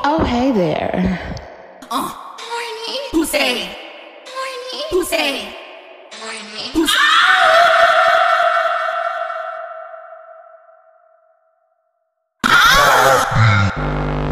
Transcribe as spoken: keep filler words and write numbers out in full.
Oh, hey there. Uh, horny pussy, horny pussy, horny pussy. Ah!